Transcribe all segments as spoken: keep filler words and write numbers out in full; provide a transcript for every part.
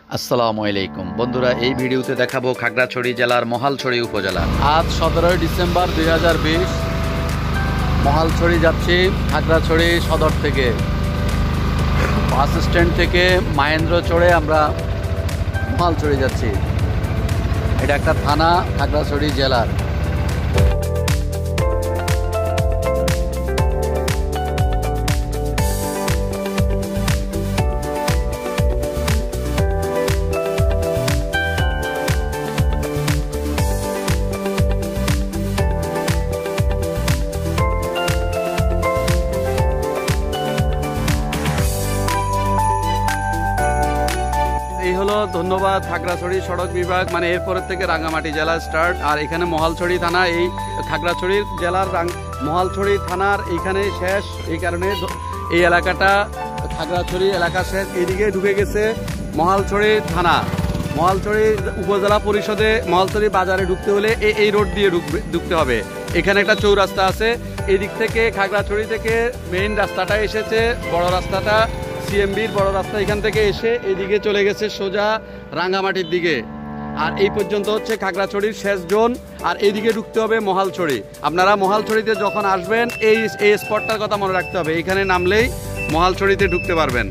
আসসালামু আলাইকুম বন্ধুরা, এই ভিডিওতে দেখাবো খাগড়াছড়ি জেলার মহালছড়ি উপজেলা। আজ সতেরোই ডিসেম্বর দুই হাজার বিশ। মহালছড়ি যাচ্ছি খাগড়াছড়ি সদর থেকে। বাস স্ট্যান্ড থেকে মাহেন্দ্র চড়ে আমরা মহালছড়ি যাচ্ছি। এটা একটা থানা খাগড়াছড়ি জেলার। এই হলো ধন্যবাদ খাগড়াছড়ি সড়ক বিভাগ, মানে এরপরের থেকে রাঙ্গামাটি জেলা স্টার্ট। আর এখানে মহালছড়ি থানা, এই খাগড়াছড়ির জেলার মহালছড়ি থানার এইখানে শেষ। এই কারণে এই এলাকাটা খাগড়াছড়ি এলাকা শেষ। এইদিকে ঢুকে গেছে মহালছড়ি থানা। মহালছড়ি উপজেলা পরিষদে মহালছড়ি বাজারে ঢুকতে হলে এই এই রোড দিয়ে ঢুকতে হবে। এখানে একটা চৌরাস্তা আছে। এই দিক থেকে খাগড়াছড়ি থেকে মেইন রাস্তাটা এসেছে, বড় রাস্তাটা সিএমবির বড় রাস্তা, এখান থেকে এসে এইদিকে চলে গেছে সোজা রাঙ্গামাটির দিকে। আর এই পর্যন্ত হচ্ছে খাগড়াছড়ির শেষ জোন। আর এইদিকে ঢুকতে হবে মহালছড়ি। আপনারা মহালছড়িতে যখন আসবেন এই এই স্পটটার কথা মনে রাখতে হবে, এইখানে নামলেই মহালছড়িতে ঢুকতে পারবেন।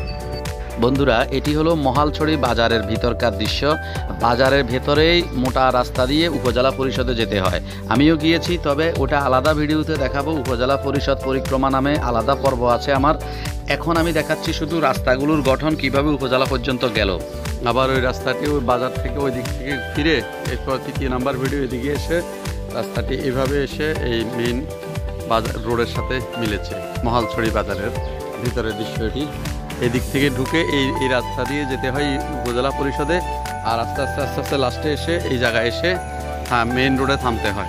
বন্ধুরা, এটি হলো মহালছড়ি বাজারের ভিতরকার দৃশ্য। বাজারের ভেতরেই মোটা রাস্তা দিয়ে উপজেলা পরিষদে যেতে হয়। আমিও গিয়েছি, তবে ওটা আলাদা ভিডিওতে দেখাবো। উপজেলা পরিষদ পরিক্রমা নামে আলাদা পর্ব আছে আমার। এখন আমি দেখাচ্ছি শুধু রাস্তাগুলোর গঠন, কিভাবে উপজেলা পর্যন্ত গেল। আবার ওই রাস্তাটি ওই বাজার থেকে ওই দিক থেকে ফিরে এরপর তৃতীয় নাম্বার ভিডিও এদিকে এসে রাস্তাটি এভাবে এসে এই মেইন বাজার রোডের সাথে মিলেছে। মহালছড়ি বাজারের ভিতরের দৃশ্য এটি। এদিক থেকে ঢুকে এই এই রাস্তা দিয়ে যেতে হয় উপজেলা পরিষদে। আর আস্তে আস্তে আস্তে আস্তে লাস্টে এসে এই জায়গায় এসে হ্যাঁ মেইন রোডে থামতে হয়।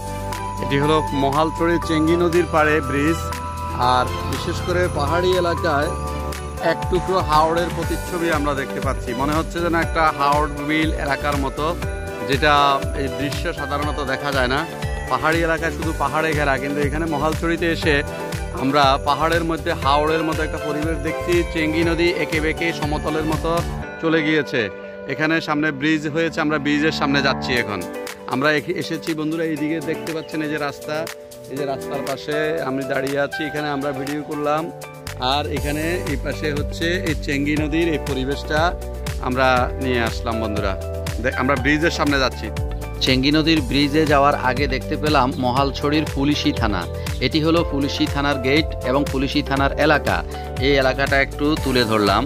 এটি হলো মহালছড়ি চেঙ্গি নদীর পাড়ে ব্রিজ। আর বিশেষ করে পাহাড়ি এলাকায় এক টুকরো হাওড়ের প্রতিচ্ছবি আমরা দেখতে পাচ্ছি। মনে হচ্ছে যেন একটা হাওড় বিল এলাকার মতো, যেটা এই দৃশ্য সাধারণত দেখা যায় না। পাহাড়ি এলাকায় শুধু পাহাড়ে ঘেরা, কিন্তু এখানে মহালছড়িতে এসে আমরা পাহাড়ের মধ্যে হাওড়ের মতো একটা পরিবেশ দেখছি। চেঙ্গি নদী এঁকে বেঁকে সমতলের মতো চলে গিয়েছে। এখানে সামনে ব্রিজ হয়েছে, আমরা ব্রিজের সামনে যাচ্ছি। এখন আমরা এসেছি বন্ধুরা, এইদিকে দেখতে পাচ্ছেন এই যে রাস্তা, এই যে রাস্তার পাশে আমি দাঁড়িয়ে আছি। এখানে আমরা ভিডিও করলাম। আর এখানে এই পাশে হচ্ছে এই চেঙ্গি নদীর এই পরিবেশটা আমরা নিয়ে আসলাম বন্ধুরা। আমরা ব্রিজের সামনে যাচ্ছি। চেঙ্গি নদীর ব্রিজে যাওয়ার আগে দেখতে পেলাম মহালছড়ির পুলিশি থানা। এটি হলো পুলিশি থানার গেট এবং পুলিশি থানার এলাকা। এই এলাকাটা একটু তুলে ধরলাম।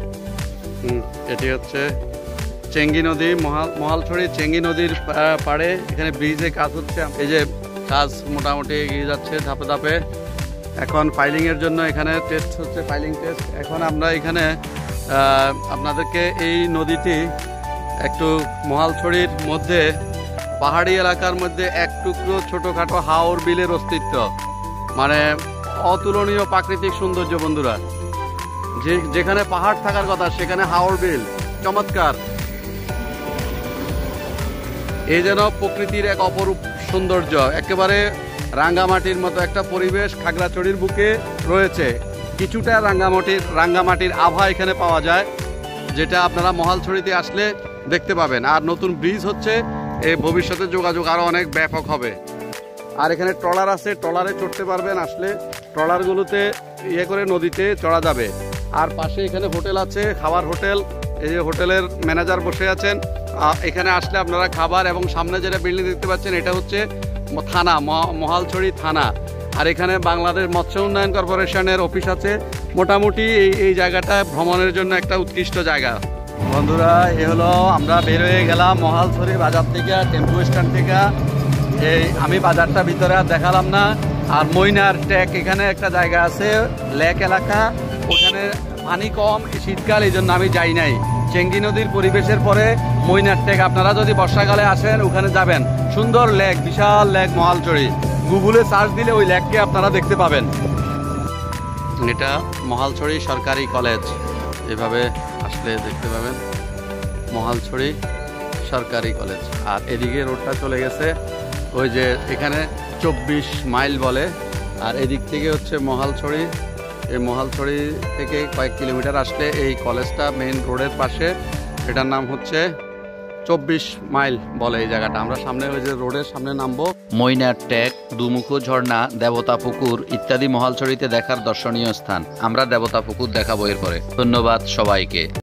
এটি হচ্ছে চেঙ্গি নদী, মহাল মহালছড়ি চেঙ্গি নদীর পাড়ে। এখানে ব্রিজে কাজ হচ্ছে, এই যে কাজ মোটামুটি এগিয়ে যাচ্ছে ধাপে ধাপে। এখন ফাইলিংয়ের জন্য এখানে টেস্ট হচ্ছে, ফাইলিং টেস্ট। এখন আমরা এখানে আপনাদেরকে এই নদীটি একটু মহালছড়ির মধ্যে পাহাড়ি এলাকার মধ্যে এক টুকরো ছোটোখাটো হাওর বিলের অস্তিত্ব, মানে অতুলনীয় প্রাকৃতিক সৌন্দর্য বন্ধুরা। যে যেখানে পাহাড় থাকার কথা সেখানে হাওর বিল, চমৎকার। এই যেন প্রকৃতির এক অপরূপ সৌন্দর্য। একেবারে রাঙ্গামাটির মতো একটা পরিবেশ খাগড়াছড়ির বুকে রয়েছে। কিছুটা রাঙ্গামাটির রাঙ্গামাটির আভা এখানে পাওয়া যায়, যেটা আপনারা মহালছড়িতে আসলে দেখতে পাবেন। আর নতুন ব্রিজ হচ্ছে, এই ভবিষ্যতে যোগাযোগ আরো অনেক ব্যাপক হবে। আর এখানে ট্রলার আছে, ট্রলারে চড়তে পারবেন। আসলে ট্রলারগুলোতে ইয়ে করে নদীতে চড়া যাবে। আর পাশে এখানে হোটেল আছে, খাবার হোটেল। এই যে হোটেলের ম্যানেজার বসে আছেন। এখানে আসলে আপনারা খাবার, এবং সামনে যেটা বিল্ডিং দেখতে পাচ্ছেন এটা হচ্ছে থানা, মহালছড়ি থানা। আর এখানে বাংলাদেশ মৎস্য উন্নয়ন কর্পোরেশনের অফিস আছে। মোটামুটি এই এই জায়গাটা ভ্রমণের জন্য একটা উৎকৃষ্ট জায়গা বন্ধুরা। এ হলো আমরা বের হয়ে গেলাম মহালছড়ি বাজার থেকে, টেম্পু স্ট্যান্ড থেকে। এই আমি বাজারটা ভিতরে আর দেখালাম না। আর মইনার ট্যাক এখানে একটা জায়গা আছে, লেক এলাকা, ওখানে পানি কম, শীতকাল, এই জন্য আমি যাই নাই। চেঙ্গি নদীর পরিবেশের পরে মইনার ট্যাক, আপনারা যদি বর্ষাকালে আসেন ওখানে যাবেন। সুন্দর লেক, বিশাল লেক মহালছড়ি। গুগলে সার্চ দিলে ওই লেককে আপনারা দেখতে পাবেন। এটা মহালছড়ি সরকারি কলেজ, এভাবে আসলে দেখতে পাবেন মহালছড়ি সরকারি কলেজ। আর এদিকে রোডটা চলে গেছে ওই যে এখানে চব্বিশ মাইল বলে। আর এদিক থেকে হচ্ছে মহালছড়ি। এই মহালছড়ি থেকে কয়েক কিলোমিটার আসলে এই কলেজটা মেইন রোডের পাশে। এটার নাম হচ্ছে চব্বিশ মাইল বলে এই জায়গাটা। আমরা সামনে ওই যে রোডের সামনে নামবো। মইনার টেক, দুমুখো ঝর্ণা, দেবতা পুকুর ইত্যাদি মহালছড়িতে দেখার দর্শনীয় স্থান। আমরা দেবতা পুকুর দেখাবো এরপরে। ধন্যবাদ সবাইকে।